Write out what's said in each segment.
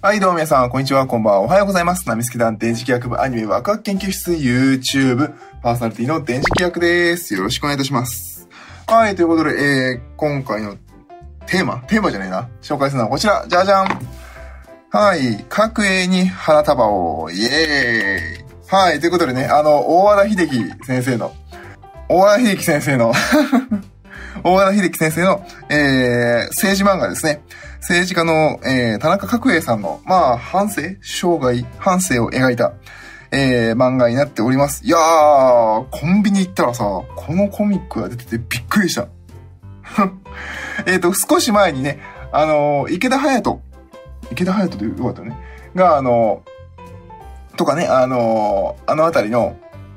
はい、どうも皆さん、こんにちは、こんばんは。おはようございます。ナミスケ団電磁気学部アニメワクワク研究室 YouTube パーソナリティの電磁気学です。よろしくお願いいたします。はい、ということで、今回のテーマじゃねえな。紹介するのはこちら。じゃじゃん。はい、角栄に花束を、イエーイ。はい、ということでね、大和田秀樹先生の、政治漫画ですね。政治家の、田中角栄さんの、生涯を描いた、漫画になっております。いやー、コンビニ行ったらさ、このコミックが出ててびっくりした。少し前にね、池田隼人でよかったね。が、とかね、あのあたりの、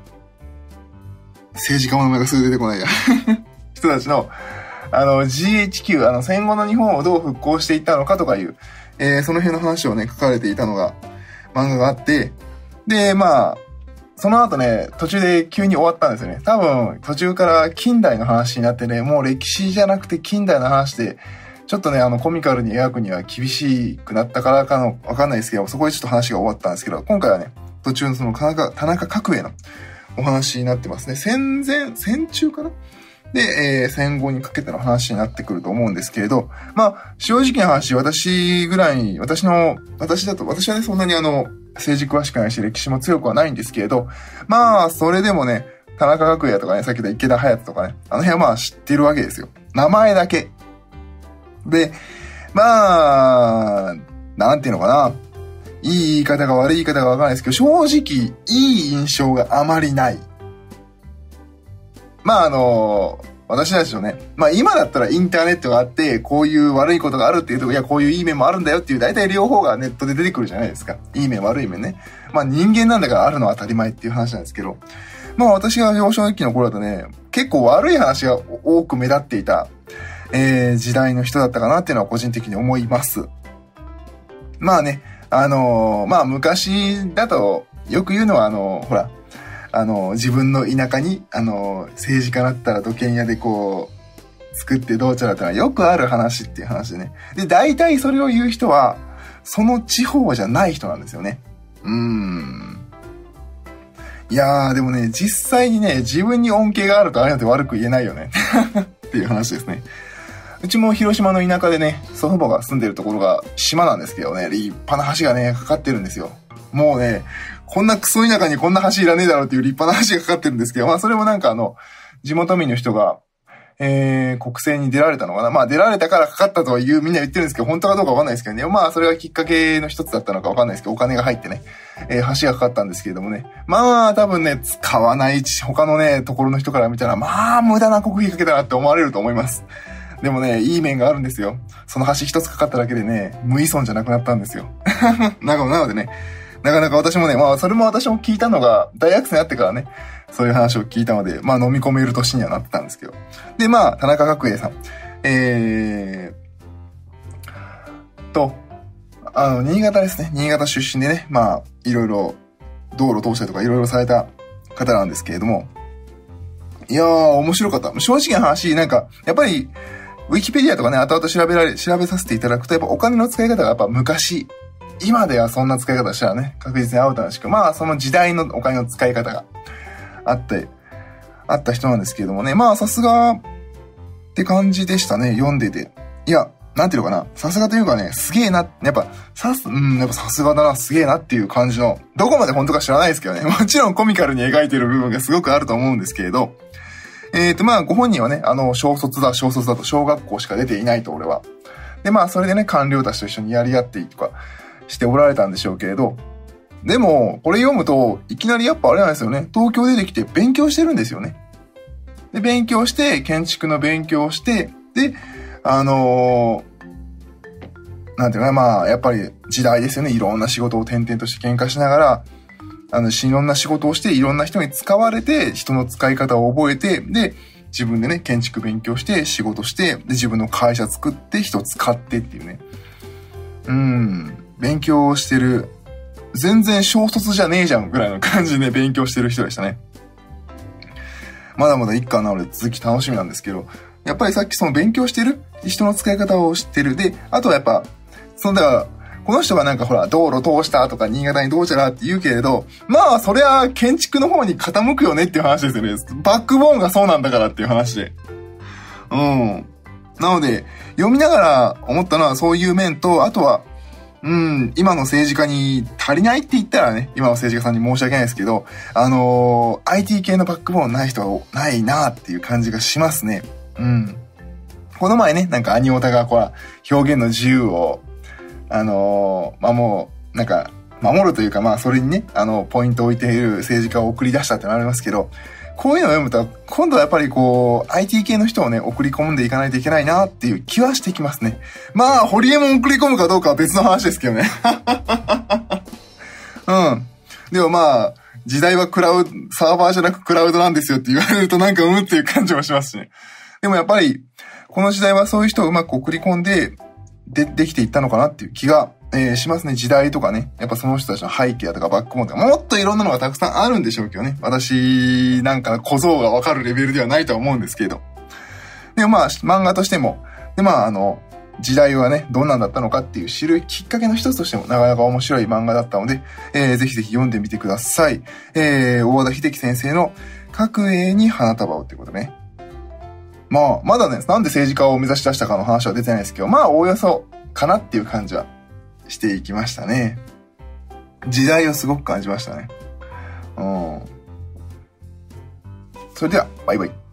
政治家の名前がすぐ出てこないや。人たちの、GHQ、戦後の日本をどう復興していったのかとかいう、その辺の話をね、書かれていたのが、漫画があって、で、その後ね、途中で急に終わったんですよね。多分、途中から近代の話になってね、もう歴史じゃなくて近代の話で、ちょっとね、コミカルに描くには厳しくなったからかの、わかんないですけど、そこでちょっと話が終わったんですけど、今回はね、途中のその田中角栄のお話になってますね。戦中かなで、戦後にかけての話になってくると思うんですけれど、正直な話、私はね、そんなに政治詳しくないし、歴史も強くはないんですけれど、それでもね、田中角栄とかね、さっき言った池田隼人とかね、あの辺は知ってるわけですよ。名前だけ。で、なんていうのかな。いい言い方が悪い言い方がわからないですけど、正直、いい印象があまりない。私たちのね、今だったらインターネットがあって、こういう悪いことがあるっていうと、いや、こういういい面もあるんだよっていう、大体両方がネットで出てくるじゃないですか。いい面、悪い面ね。人間なんだからあるのは当たり前っていう話なんですけど、私が幼少期の頃だとね、結構悪い話が多く目立っていた、時代の人だったかなっていうのは個人的に思います。昔だと、よく言うのはほら、自分の田舎に、政治家だったら土建屋でこう、作ってどうちゃらってのはよくある話っていう話でね。で、大体それを言う人は、その地方じゃない人なんですよね。いやー、でもね、実際にね、自分に恩恵があるとああいうのって悪く言えないよね。っていう話ですね。うちも広島の田舎でね、祖父母が住んでるところが島なんですけどね、立派な橋がね、かかってるんですよ。もうね、こんなクソ田舎にこんな橋いらねえだろうっていう立派な橋がかかってるんですけど、それも地元民の人が、国政に出られたのかな。出られたからかかったとはみんな言ってるんですけど、本当かどうかわかんないですけどね。それがきっかけの一つだったのかわかんないですけど、お金が入ってね、橋がかかったんですけれどもね。多分ね、使わない他のね、ところの人から見たら、無駄な国費かけたなって思われると思います。でもね、いい面があるんですよ。その橋一つかかっただけでね、無依存じゃなくなったんですよ。なのでね、なかなか私もね、それも私も聞いたのが、大学生になってからね、そういう話を聞いたので、飲み込める年にはなってたんですけど。で、田中角栄さん。新潟ですね。新潟出身でね、いろいろ、道路通したりとかいろいろされた方なんですけれども。いやー、面白かった。正直な話、やっぱり、ウィキペディアとかね、後々調べさせていただくと、やっぱお金の使い方がやっぱ昔、今ではそんな使い方したらね、確実にアウトらしく、その時代のお金の使い方があった人なんですけれどもね、さすがって感じでしたね、読んでて。いや、なんていうのかな、さすがというかね、すげえな、やっぱさすがだな、すげえなっていう感じの、どこまで本当か知らないですけどね、もちろんコミカルに描いてる部分がすごくあると思うんですけれど、ご本人はね、小卒だと小学校しか出ていないと、俺は。で、それでね、官僚たちと一緒にやり合っていいとかしておられたんでしょうけれど、でも、これ読むと、いきなりやっぱあれなんですよね、東京出てきて勉強してるんですよね。で、勉強して、建築の勉強をして、で、なんていうかな、やっぱり時代ですよね、いろんな仕事を転々として喧嘩しながら、いろんな仕事をして、いろんな人に使われて、人の使い方を覚えて、で、自分でね、建築勉強して、仕事して、で、自分の会社作って、人使ってっていうね。勉強してる。全然小卒じゃねえじゃんぐらいの感じで勉強してる人でしたね。まだまだ一巻なので続き楽しみなんですけど、やっぱりさっきその勉強してる人の使い方を知ってる。で、あとはやっぱ、 この人がなんかほら、道路通したとか、新潟にどうちゃらって言うけれど、まあ、そりゃ、建築の方に傾くよねっていう話ですよね。バックボーンがそうなんだからっていう話で。うん。なので、読みながら思ったのはそういう面と、あとは、今の政治家に足りないって言ったらね、今の政治家さんに申し訳ないですけど、IT 系のバックボーンない人はないなっていう感じがしますね。この前ね、なんかアニオタがこう、表現の自由を、もう、なんか、守るというか、まあ、それにね、ポイントを置いている政治家を送り出したってなりますけど、こういうのを読むと、今度はやっぱりこう、IT 系の人をね、送り込んでいかないといけないなっていう気はしてきますね。まあ、ホリエモン送り込むかどうかは別の話ですけどね。でもまあ、時代はサーバーじゃなくクラウドなんですよって言われるとなんかっていう感じもしますしね。でもやっぱり、この時代はそういう人をうまく送り込んで、できていったのかなっていう気が、しますね。時代とかね。やっぱその人たちの背景とかバックボーンとか、もっといろんなのがたくさんあるんでしょうけどね。私なんか小僧がわかるレベルではないとは思うんですけど。でもまあ、漫画としても、でまあ時代はね、どんなんだったのかっていう知るきっかけの一つとしてもなかなか面白い漫画だったので、ぜひぜひ読んでみてください。大和田秀樹先生の各栄に花束をってことね。まあ、まだね、なんで政治家を目指し出したかの話は出てないですけど、まあ、おおよそかなっていう感じはしていきましたね。時代をすごく感じましたね。それでは、バイバイ。